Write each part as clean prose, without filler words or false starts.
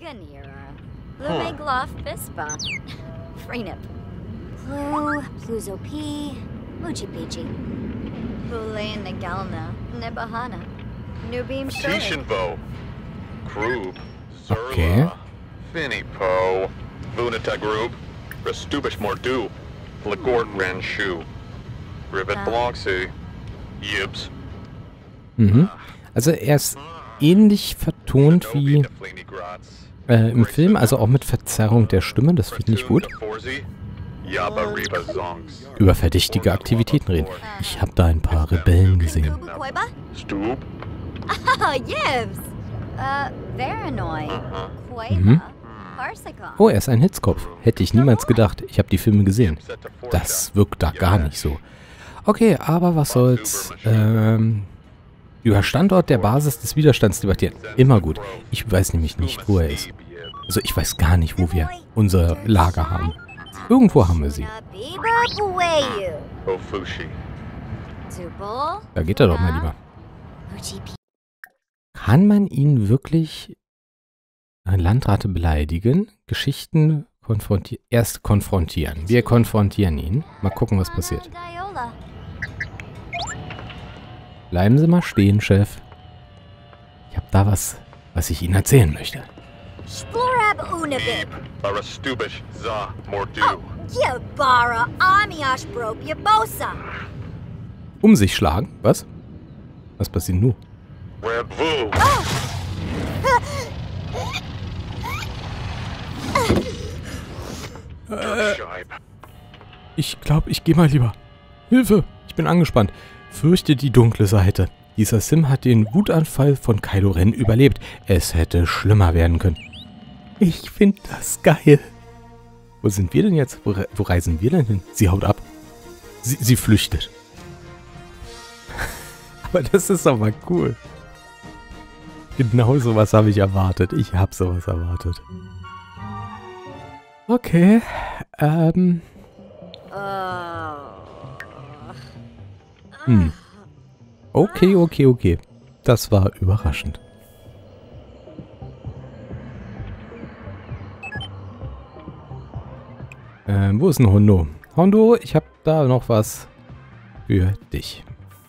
Ganira. Lumeglof Bispa. Freenip. Plu, Pluzopi, Muchipichi. Pule Nagalna, Nebahana. Nubim Shuri. Tishinvo. Krub. Okay. Zerla. Finipo. Vunata Grub. Restubish Mordu. Lagort Ranshu. Rivet Bloxy. Yibs. Mhm. Also er ist ähnlich vertont wie im Film, also auch mit Verzerrung der Stimme, das finde ich gut. Über verdächtige Aktivitäten reden. Ich habe da ein paar Rebellen gesehen. Stub. Ah, Yibs. Veranoi. Mhm. Quaida. Parsicon. Oh, er ist ein Hitzkopf. Hätte ich niemals gedacht. Ich habe die Filme gesehen. Das wirkt da gar nicht so. Okay, aber was soll's. Über Standort der Basis des Widerstands debattieren. Immer gut. Ich weiß nämlich nicht, wo er ist. Also ich weiß gar nicht, wo wir unser Lager haben. Irgendwo haben wir sie. Biba Bueyu. Ofushi. Tupul. Da geht er doch mal lieber. Uchipi. Kann man ihn wirklich Landrate beleidigen? Geschichten erst konfrontieren. Wir konfrontieren ihn. Mal gucken, was passiert. Gaiola. Bleiben Sie mal stehen, Chef. Ich habe da was ich Ihnen erzählen möchte. Splorab Unabib. Arastubish Za Mordu. Yabara Amiash Brob Yabosa. Um sich schlagen? Was? Was passiert nun? Rabvu. Ich glaube, ich gehe mal lieber. Hilfe! Ich bin angespannt. Fürchte die dunkle Seite. Dieser Sim hat den Wutanfall von Kylo Ren überlebt. Es hätte schlimmer werden können. Ich finde das geil. Wo sind wir denn jetzt? Wo reisen wir denn hin? Sie haut ab. Sie flüchtet. Aber das ist doch mal cool. Genau sowas habe ich erwartet. Ich habe sowas erwartet. Okay. Okay. Das war überraschend. Wo ist ein Hondo? Hondo, ich habe da noch was für dich.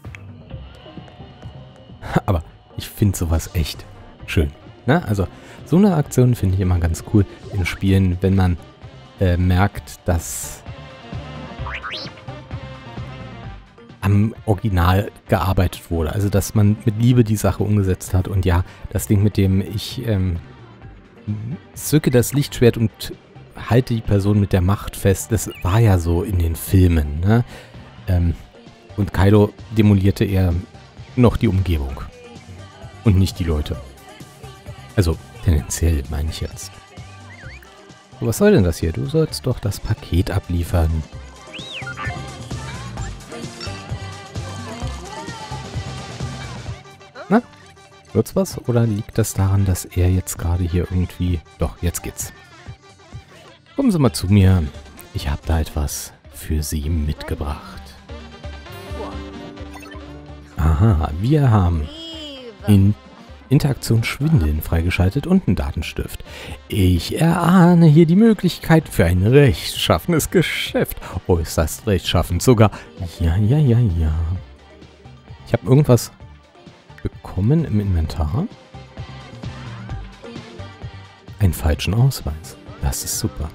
Aber ich finde sowas echt schön. Ne? Also so eine Aktion finde ich immer ganz cool in Spielen, wenn man merkt, dass am Original gearbeitet wurde. Also dass man mit Liebe die Sache umgesetzt hat. Und ja, das Ding mit dem ich zücke das Lichtschwert und halte die Person mit der Macht fest, das war ja so in den Filmen. Ne? Und Kylo demolierte eher noch die Umgebung. Und nicht die Leute. Also tendenziell meine ich jetzt. So, was soll denn das hier? Du sollst doch das Paket abliefern. Na? Wird's was? Oder liegt das daran, dass er jetzt gerade hier irgendwie... Doch, jetzt geht's. Kommen Sie mal zu mir. Ich habe da etwas für Sie mitgebracht. Aha, wir haben in Interaktion Schwindeln freigeschaltet und einen Datenstift. Ich erahne hier die Möglichkeit für ein rechtschaffenes Geschäft. Äußerst rechtschaffend sogar. Ja. Ich habe irgendwas bekommen im Inventar. Einen falschen Ausweis. Das ist super.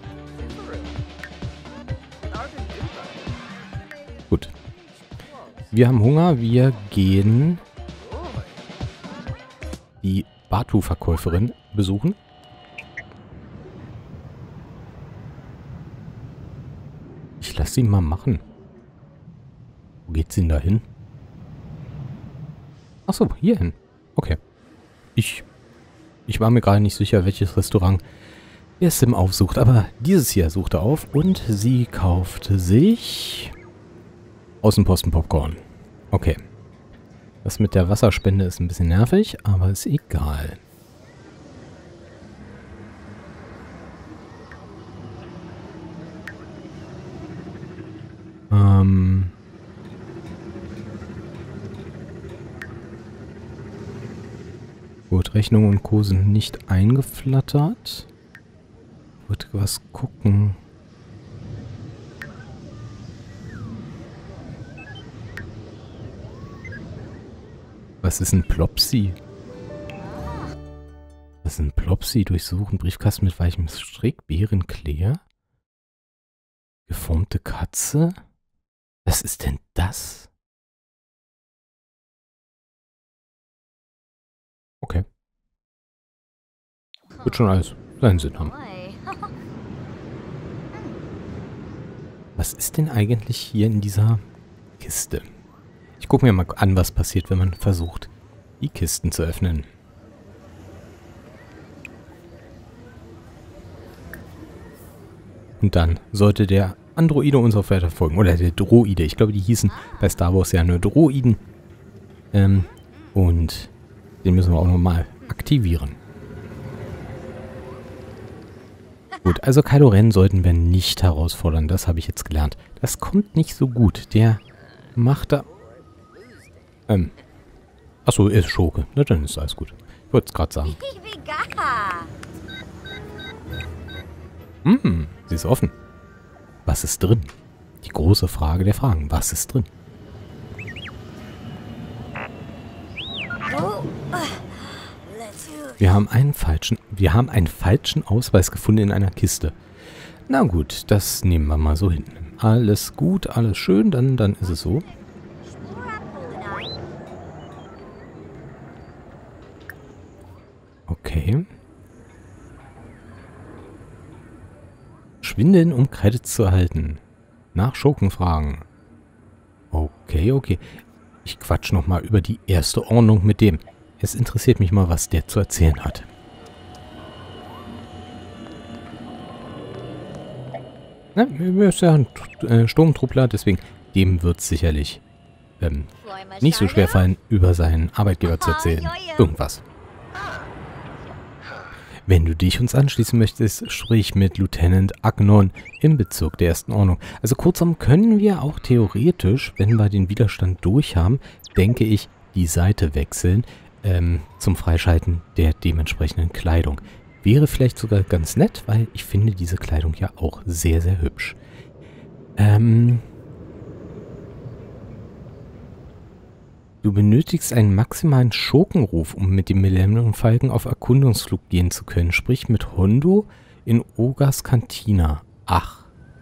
Gut. Wir haben Hunger. Wir gehen die Batu-Verkäuferin besuchen. Ich lasse sie mal machen. Wo geht sie denn da hin? Achso, hier hin. Okay. Ich war mir gerade nicht sicher, welches Restaurant der Sim aufsucht. Aber dieses hier sucht er auf und sie kaufte sich Außenposten-Popcorn. Okay. Das mit der Wasserspende ist ein bisschen nervig, aber ist egal. Gut, Zeitrechnung und Co. sind nicht eingeflattert. Ich wollte was gucken. Was ist ein Plopsi? Was ist ein Plopsi? Durchsuchen. Briefkasten mit weichem Strick. Bärenklee. Geformte Katze. Was ist denn das? Okay. Wird schon alles seinen Sinn haben. Was ist denn eigentlich hier in dieser Kiste? Ich gucke mir mal an, was passiert, wenn man versucht, die Kisten zu öffnen. Und dann sollte der Androide uns auf weiter folgen. Oder der Droide. Ich glaube, die hießen bei Star Wars ja nur Droiden. Und den müssen wir auch nochmal aktivieren. Gut, also Kylo Ren sollten wir nicht herausfordern. Das habe ich jetzt gelernt. Das kommt nicht so gut. Der macht da... Achso, er ist Schurke. Na, dann ist alles gut. Ich wollte es gerade sagen. Sie ist offen. Was ist drin? Die große Frage der Fragen. Was ist drin? Wir haben einen falschen Ausweis gefunden in einer Kiste. Na gut, das nehmen wir mal so hin. Alles gut, alles schön, dann ist es so. Okay. Schwindeln, um Credits zu erhalten. Nach Schurken fragen. Okay, okay. Ich quatsch nochmal über die erste Ordnung mit dem. Es interessiert mich mal, was der zu erzählen hat. Na, er ist ja ein Sturmtruppler, deswegen dem wird es sicherlich nicht so schwer fallen, über seinen Arbeitgeber zu erzählen. Irgendwas. Wenn du dich uns anschließen möchtest, sprich mit Lieutenant Agnon im Bezirk der ersten Ordnung. Also kurzum können wir auch theoretisch, wenn wir den Widerstand durch haben, denke ich, die Seite wechseln zum Freischalten der dementsprechenden Kleidung. Wäre vielleicht sogar ganz nett, weil ich finde diese Kleidung ja auch sehr, sehr hübsch. Du benötigst einen maximalen Schurkenruf, um mit dem Millennium Falcon auf Erkundungsflug gehen zu können. Sprich mit Hondo in Ogas Kantina. Ach.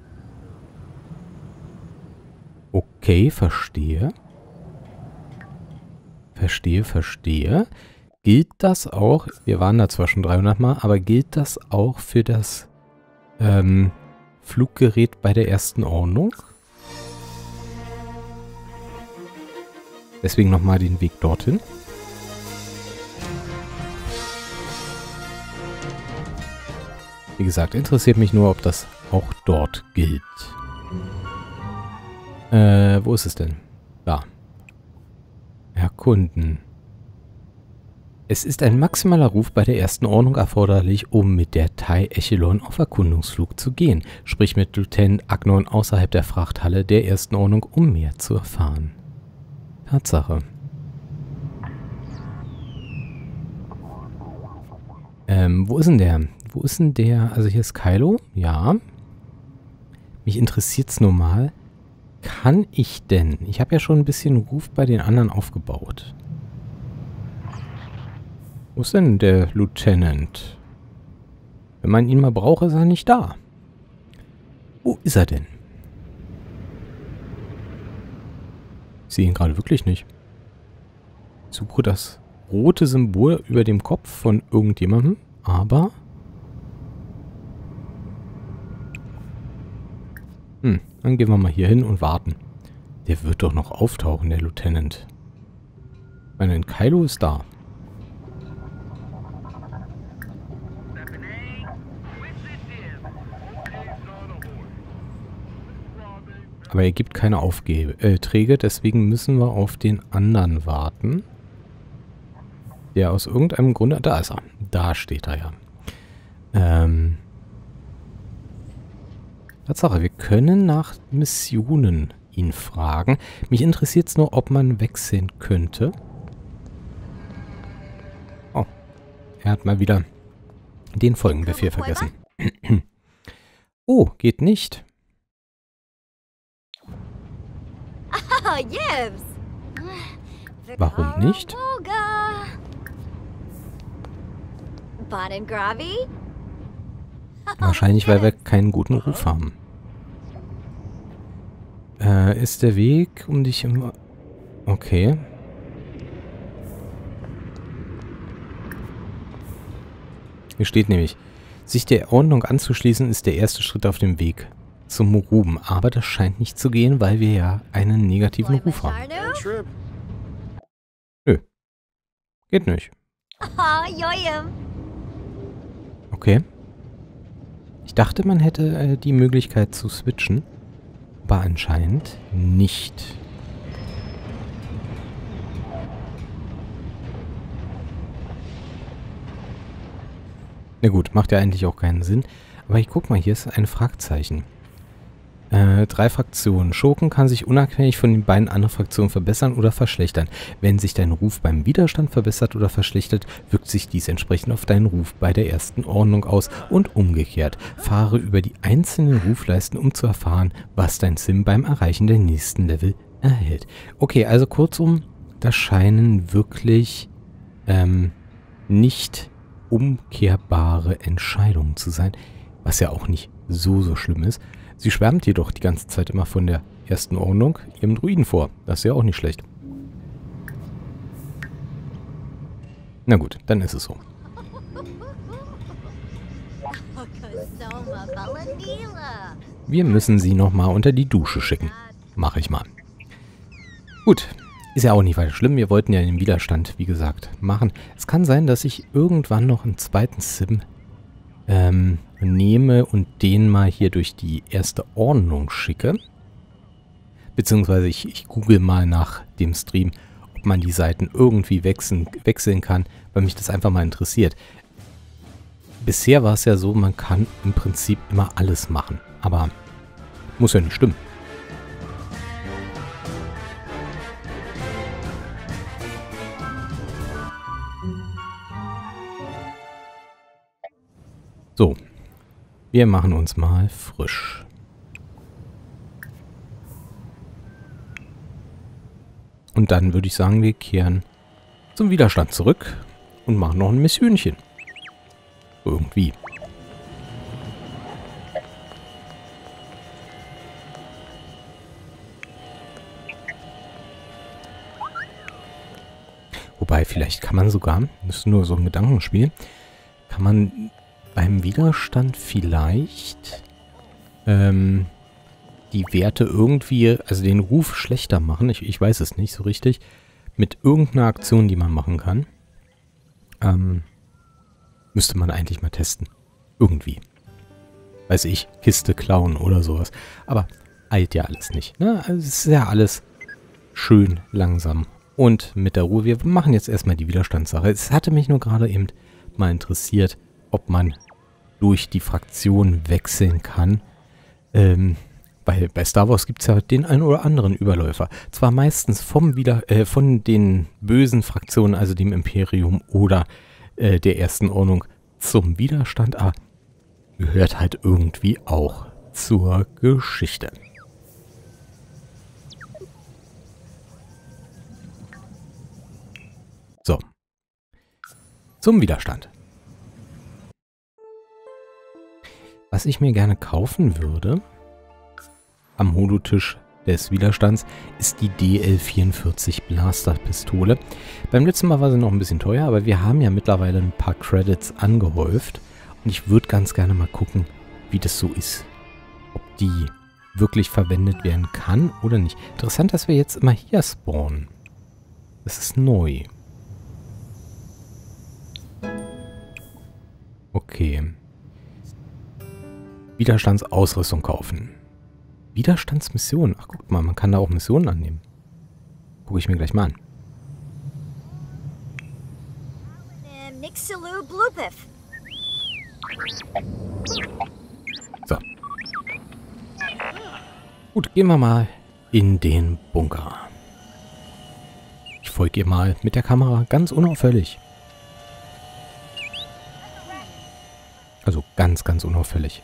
Okay, verstehe. Verstehe. Gilt das auch, wir waren da zwar schon 300 Mal, aber gilt das auch für das Fluggerät bei der ersten Ordnung? Deswegen nochmal den Weg dorthin. Wie gesagt, interessiert mich nur, ob das auch dort gilt. Wo ist es denn? Da. Erkunden. Es ist ein maximaler Ruf bei der ersten Ordnung erforderlich, um mit der TIE Echelon auf Erkundungsflug zu gehen. Sprich mit Lieutenant Agnon außerhalb der Frachthalle der ersten Ordnung, um mehr zu erfahren. Tatsache. Wo ist denn der? Wo ist denn der? Also hier ist Kylo. Ja. Mich interessiert's nur mal. Kann ich denn? Ich habe ja schon ein bisschen Ruf bei den anderen aufgebaut. Wo ist denn der Lieutenant? Wenn man ihn mal braucht, ist er nicht da. Wo ist er denn? Ich sehe ihn gerade wirklich nicht. Ich suche das rote Symbol über dem Kopf von irgendjemandem, aber... dann gehen wir mal hier hin und warten. Der wird doch noch auftauchen, der Lieutenant. Ich meine, Kylo ist da. Aber er gibt keine Aufträge, deswegen müssen wir auf den anderen warten. Der aus irgendeinem Grunde... Da ist er. Da steht er ja. Tatsache, wir können nach Missionen ihn fragen. Mich interessiert es nur, ob man wechseln könnte. Oh, Er hat mal wieder den Folgenbefehl vergessen. Oh, geht nicht. Oh, Yibs! Warum nicht? Gravi? Wahrscheinlich, weil wir keinen guten Ruf haben. Ist der Weg um dich im... Okay. Hier steht nämlich, sich der Ordnung anzuschließen ist der erste Schritt auf dem Weg zum Ruhm. Aber das scheint nicht zu gehen, weil wir ja einen negativen Ruf haben. Nö. Geht nicht. Okay. Ich dachte, man hätte die Möglichkeit zu switchen. Aber anscheinend nicht. Na gut, macht ja eigentlich auch keinen Sinn. Aber ich guck mal, hier ist ein Fragezeichen. 3 Fraktionen. Schurken kann sich unabhängig von den beiden anderen Fraktionen verbessern oder verschlechtern. Wenn sich dein Ruf beim Widerstand verbessert oder verschlechtert, wirkt sich dies entsprechend auf deinen Ruf bei der ersten Ordnung aus und umgekehrt. Fahre über die einzelnen Rufleisten, um zu erfahren, was dein Sim beim Erreichen der nächsten Level erhält. Okay, also kurzum, das scheinen wirklich nicht umkehrbare Entscheidungen zu sein, was ja auch nicht so schlimm ist. Sie schwärmt jedoch die ganze Zeit immer von der ersten Ordnung ihrem Druiden vor. Das ist ja auch nicht schlecht. Na gut, dann ist es so. Wir müssen sie nochmal unter die Dusche schicken. Mache ich mal. Gut, ist ja auch nicht weiter schlimm. Wir wollten ja den Widerstand, wie gesagt, machen. Es kann sein, dass ich irgendwann noch einen zweiten Sim nehme und den mal hier durch die erste Ordnung schicke. Beziehungsweise ich google mal nach dem Stream, ob man die Seiten irgendwie wechseln kann, weil mich das einfach mal interessiert. Bisher war es ja so, man kann im Prinzip immer alles machen, aber muss ja nicht stimmen. So, wir machen uns mal frisch. Und dann würde ich sagen, wir kehren zum Widerstand zurück und machen noch ein Missionchen. Irgendwie. Wobei, vielleicht kann man sogar, das ist nur so ein Gedankenspiel, kann man beim Widerstand vielleicht die Werte irgendwie, also den Ruf schlechter machen. Ich weiß es nicht so richtig. Mit irgendeiner Aktion, die man machen kann. Müsste man eigentlich mal testen. Irgendwie. Weiß ich, Kiste klauen oder sowas. Aber eilt ja alles nicht. Ne? Also es ist ja alles schön langsam. Und mit der Ruhe. Wir machen jetzt erstmal die Widerstandssache. Es hatte mich nur gerade eben mal interessiert, ob man durch die Fraktion wechseln kann. Weil bei Star Wars gibt es ja den einen oder anderen Überläufer. Zwar meistens von den bösen Fraktionen, also dem Imperium oder der ersten Ordnung zum Widerstand, aber gehört halt irgendwie auch zur Geschichte. So. Zum Widerstand. Was ich mir gerne kaufen würde, am Holotisch des Widerstands, ist die DL44 Blaster-Pistole. Beim letzten Mal war sie noch ein bisschen teuer, aber wir haben ja mittlerweile ein paar Credits angehäuft. Und ich würde ganz gerne mal gucken, wie das so ist. Ob die wirklich verwendet werden kann oder nicht. Interessant, dass wir jetzt immer hier spawnen. Das ist neu. Okay. Widerstandsausrüstung kaufen. Widerstandsmission. Ach, guck mal, man kann da auch Missionen annehmen. Gucke ich mir gleich mal an. So. Gut, gehen wir mal in den Bunker. Ich folge ihr mal mit der Kamera ganz unauffällig. Also ganz, ganz unauffällig.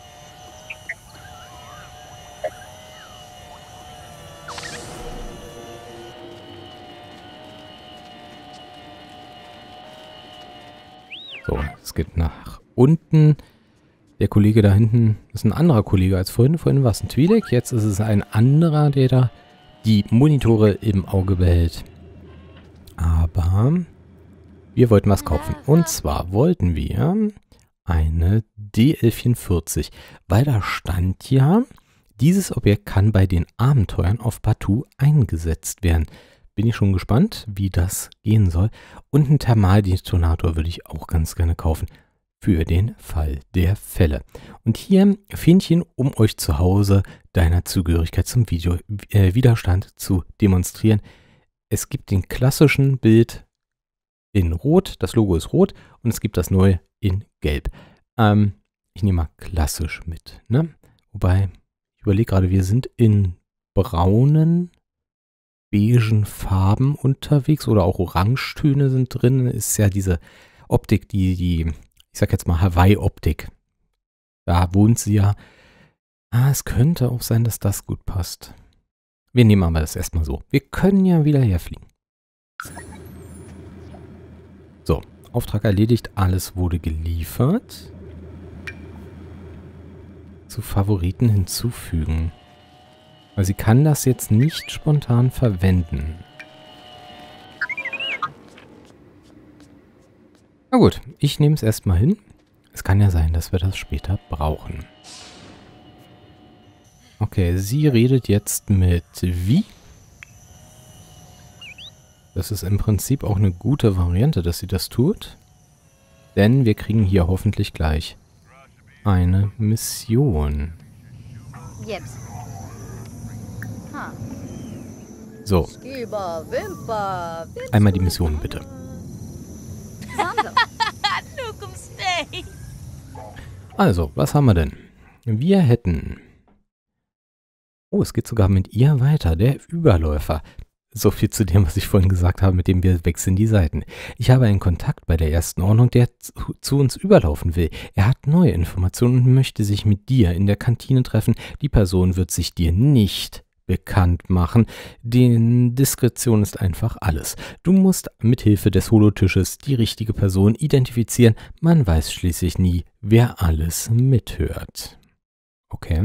So, es geht nach unten. Der Kollege da hinten ist ein anderer Kollege als vorhin. Vorhin war es ein Twi'lek, jetzt ist es ein anderer, der da die Monitore im Auge behält. Aber wir wollten was kaufen. Und zwar wollten wir eine D1140, weil da stand ja, dieses Objekt kann bei den Abenteuern auf Batuu eingesetzt werden. Bin ich schon gespannt, wie das gehen soll. Und einen Thermaldetonator würde ich auch ganz gerne kaufen. Für den Fall der Fälle. Und hier Fähnchen, um euch zu Hause deiner Zugehörigkeit zum Widerstand zu demonstrieren. Es gibt den klassischen Bild in Rot, das Logo ist rot und es gibt das neue in Gelb. Ich nehme mal klassisch mit, ne? Wobei, ich überlege gerade, wir sind in braunen, beigen Farben unterwegs oder auch Orangetöne sind drin. Ist ja diese Optik, die ich sag jetzt mal Hawaii-Optik. Da wohnt sie ja. Es könnte auch sein, dass das gut passt. Wir nehmen aber das erstmal so. Wir können ja wieder herfliegen. So, Auftrag erledigt. Alles wurde geliefert. Zu Favoriten hinzufügen. Weil sie kann das jetzt nicht spontan verwenden. Na gut, ich nehme es erstmal hin. Es kann ja sein, dass wir das später brauchen. Okay, sie redet jetzt mit Vi. Das ist im Prinzip auch eine gute Variante, dass sie das tut. Denn wir kriegen hier hoffentlich gleich eine Mission. Yibs. Huh. So, Skiba, Wimpa, einmal die Mission bitte. Zongo. Also, was haben wir denn? Wir hätten... Oh, es geht sogar mit ihr weiter. Der Überläufer. So viel zu dem, was ich vorhin gesagt habe, mit dem wir wechseln die Seiten. Ich habe einen Kontakt bei der ersten Ordnung, der zu uns überlaufen will. Er hat neue Informationen und möchte sich mit dir in der Kantine treffen. Die Person wird sich dir nicht bekannt machen. Die Diskretion ist einfach alles. Du musst mithilfe des Holotisches die richtige Person identifizieren. Man weiß schließlich nie, wer alles mithört. Okay.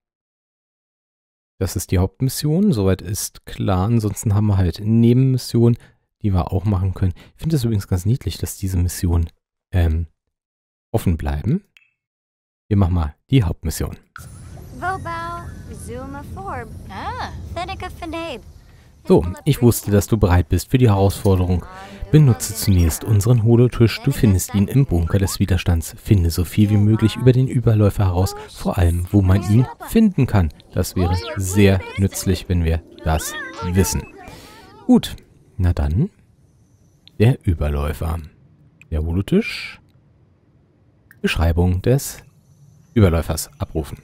Das ist die Hauptmission, soweit ist klar. Ansonsten haben wir halt Nebenmissionen, die wir auch machen können. Ich finde es übrigens ganz niedlich, dass diese Missionen offen bleiben. Wir machen mal die Hauptmission. Vobau, Zuma Forb. Thenica Finade. So, ich wusste, dass du bereit bist für die Herausforderung. Benutze zunächst unseren Holotisch. Du findest ihn im Bunker des Widerstands. Finde so viel wie möglich über den Überläufer heraus, vor allem, wo man ihn finden kann. Das wäre sehr nützlich, wenn wir das wissen. Gut, na dann, der Überläufer. Der Holotisch. Beschreibung des Überläufers abrufen.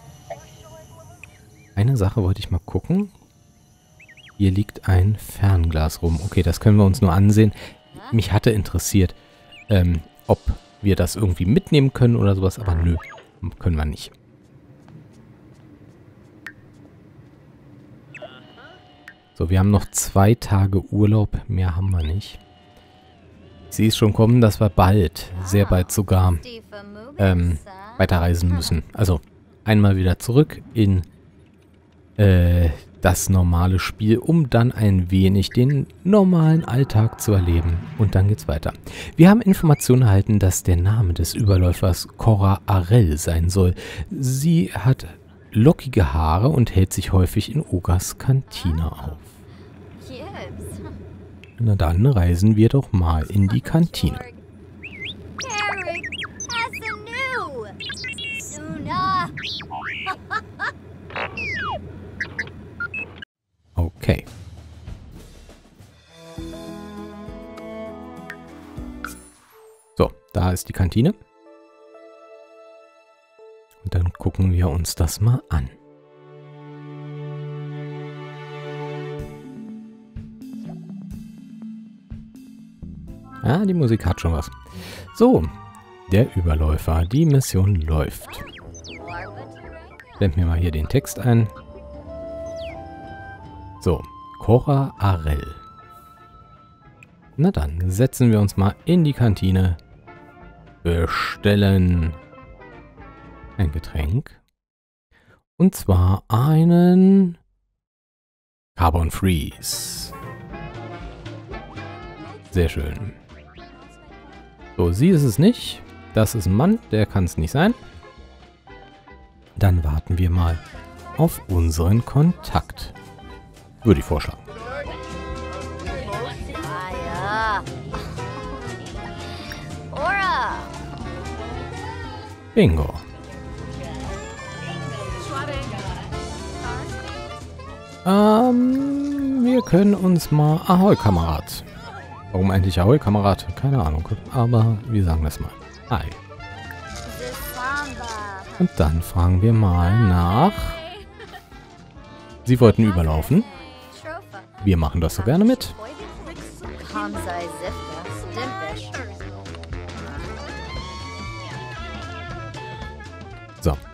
Eine Sache wollte ich mal gucken. Hier liegt ein Fernglas rum. Okay, das können wir uns nur ansehen. Mich hatte interessiert, ob wir das irgendwie mitnehmen können oder sowas. Aber nö, können wir nicht. So, wir haben noch 2 Tage Urlaub. Mehr haben wir nicht. Ich sehe es schon kommen, dass wir bald, sehr bald sogar, weiterreisen müssen. Also, einmal wieder zurück in das normale Spiel, um dann ein wenig den normalen Alltag zu erleben. Und dann geht's weiter. Wir haben Informationen erhalten, dass der Name des Überläufers Cora Arell sein soll. Sie hat lockige Haare und hält sich häufig in Ogas Kantine auf. Yibs. Na dann reisen wir doch mal in die Kantine. Carrick, Asanu. Suna. Okay. So, da ist die Kantine. Und dann gucken wir uns das mal an. Ah, die Musik hat schon was. So, Der Überläufer. Die Mission läuft. Blend mir mal hier den Text ein. So, Cora Arell. Na dann, setzen wir uns mal in die Kantine. Bestellen ein Getränk. Und zwar einen Carbon Freeze. Sehr schön. So, sie ist es nicht. Das ist ein Mann, der kann es nicht sein. Dann warten wir mal auf unseren Kontakt. Würde ich vorschlagen. Ja. Ora. Bingo. Wir können uns mal... Ahoi, Kamerad. Warum eigentlich Ahoi, Kamerad? Keine Ahnung. Aber wir sagen das mal. Hi. Und dann fragen wir mal nach... Sie wollten überlaufen. Wir machen das so gerne mit. So.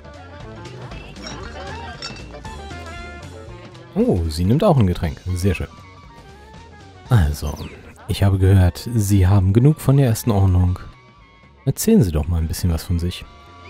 Oh, sie nimmt auch ein Getränk. Sehr schön. Also, ich habe gehört, Sie haben genug von der ersten Ordnung. Erzählen Sie doch mal ein bisschen was von sich.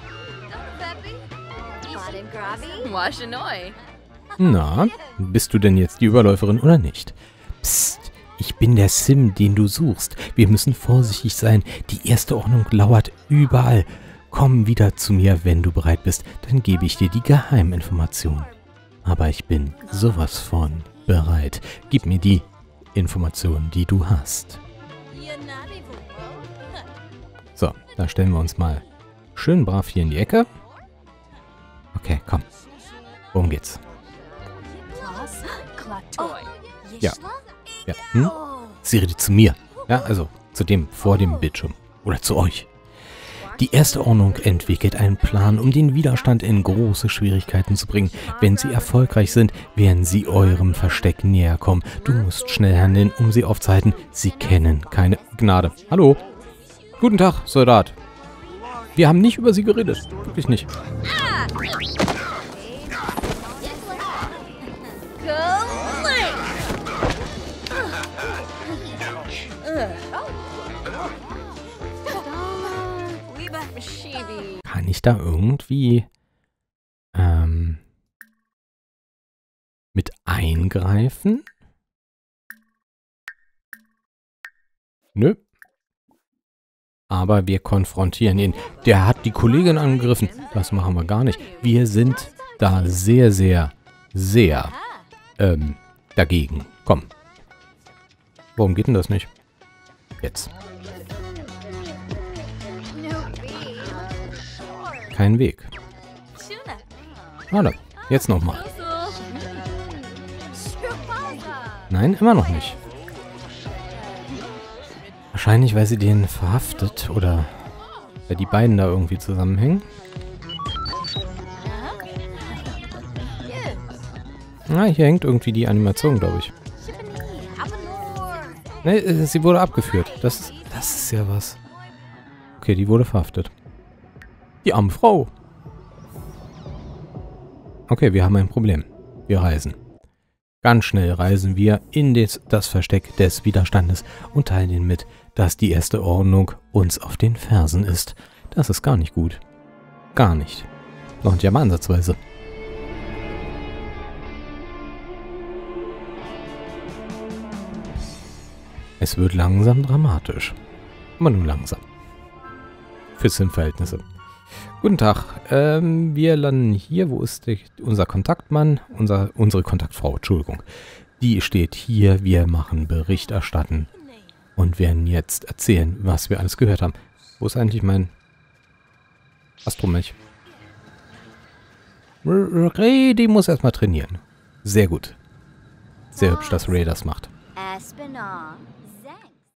Na, bist du denn jetzt die Überläuferin oder nicht? Psst, ich bin der Sim, den du suchst. Wir müssen vorsichtig sein. Die erste Ordnung lauert überall. Komm wieder zu mir, wenn du bereit bist. Dann gebe ich dir die Geheiminformation. Aber ich bin sowas von bereit. Gib mir die Informationen, die du hast. So, da stellen wir uns mal schön brav hier in die Ecke. Okay, komm. Worum geht's? Ja. Ja. Hm? Sie redet zu mir. Ja, also zu dem vor dem Bildschirm. Oder zu euch. Die erste Ordnung entwickelt einen Plan, um den Widerstand in große Schwierigkeiten zu bringen. Wenn sie erfolgreich sind, werden sie eurem Versteck näher kommen. Du musst schnell handeln, um sie aufzuhalten. Sie kennen keine Gnade. Hallo. Guten Tag, Soldat. Wir haben nicht über sie geredet. Wirklich nicht. Kann ich da irgendwie mit eingreifen? Nö. Aber wir konfrontieren ihn. Der hat die Kollegin angegriffen. Das machen wir gar nicht. Wir sind da sehr, sehr, sehr dagegen. Komm. Warum geht denn das nicht? Jetzt. Kein Weg. Warte, jetzt nochmal. Nein, immer noch nicht. Wahrscheinlich, weil sie den verhaftet oder weil die beiden da irgendwie zusammenhängen. Na, hier hängt irgendwie die Animation, glaube ich. Ne, sie wurde abgeführt. Das ist ja was. Okay, die wurde verhaftet. Die arme Frau. Okay, wir haben ein Problem. Wir reisen. Ganz schnell reisen wir in das Versteck des Widerstandes und teilen ihnen mit, dass die erste Ordnung uns auf den Fersen ist. Das ist gar nicht gut. Gar nicht. Noch nicht einmal ansatzweise. Es wird langsam dramatisch. Aber nur langsam. Für Sim-Verhältnisse. Guten Tag. Wir landen hier. Wo ist unser Kontaktmann? Unsere Kontaktfrau, Entschuldigung. Die steht hier. Wir machen Bericht erstatten. Und werden jetzt erzählen, was wir alles gehört haben. Wo ist eigentlich mein Astromech? Ray, die muss erstmal trainieren. Sehr gut. Sehr hübsch, dass Ray das macht. Espinal Zen.